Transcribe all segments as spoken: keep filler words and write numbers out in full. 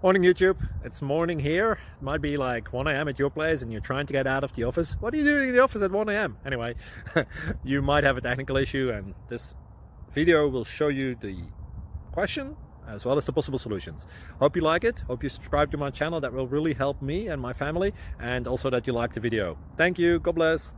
Morning YouTube, it's morning here. It might be like one A M at your place and you're trying to get out of the office. What are you doing in the office at one A M? Anyway, you might have a technical issue and this video will show you the question as well as the possible solutions. Hope you like it, hope you subscribe to my channel. That will really help me and my family, and also that you like the video. Thank you, God bless.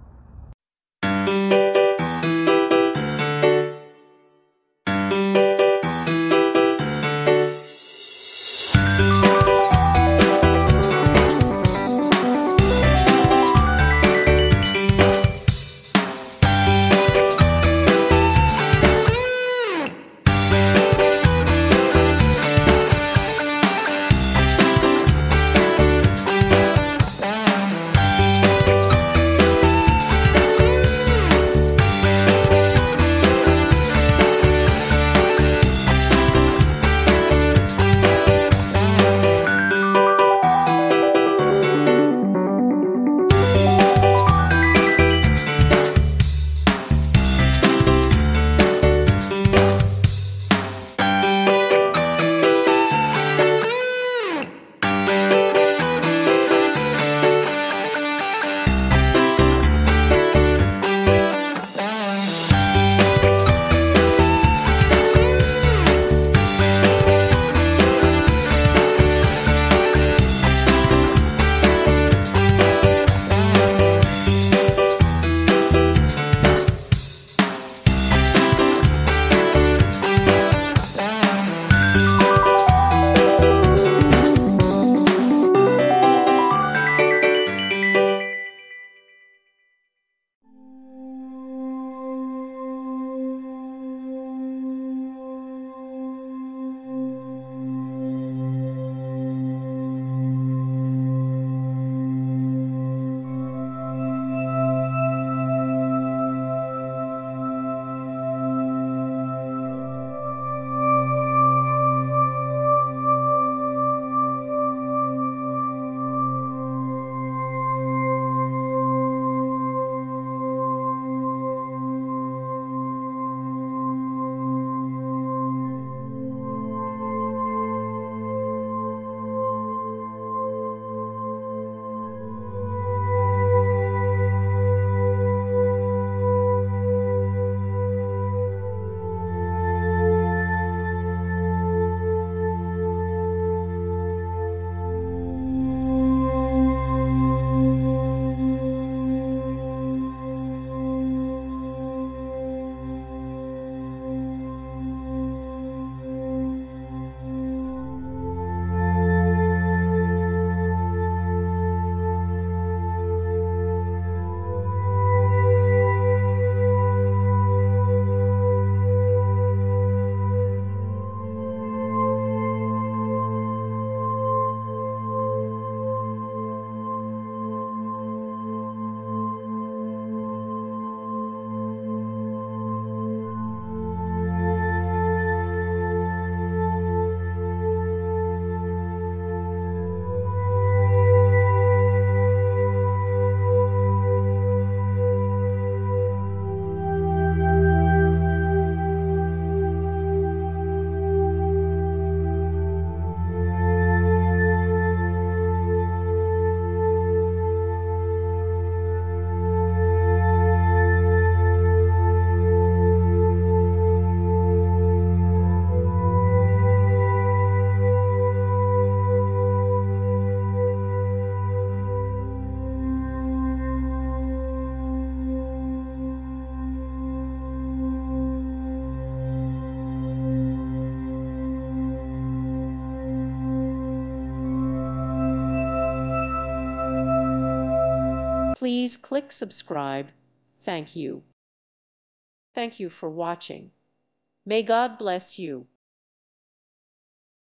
Please click subscribe. Thank you. Thank you for watching. May God bless you.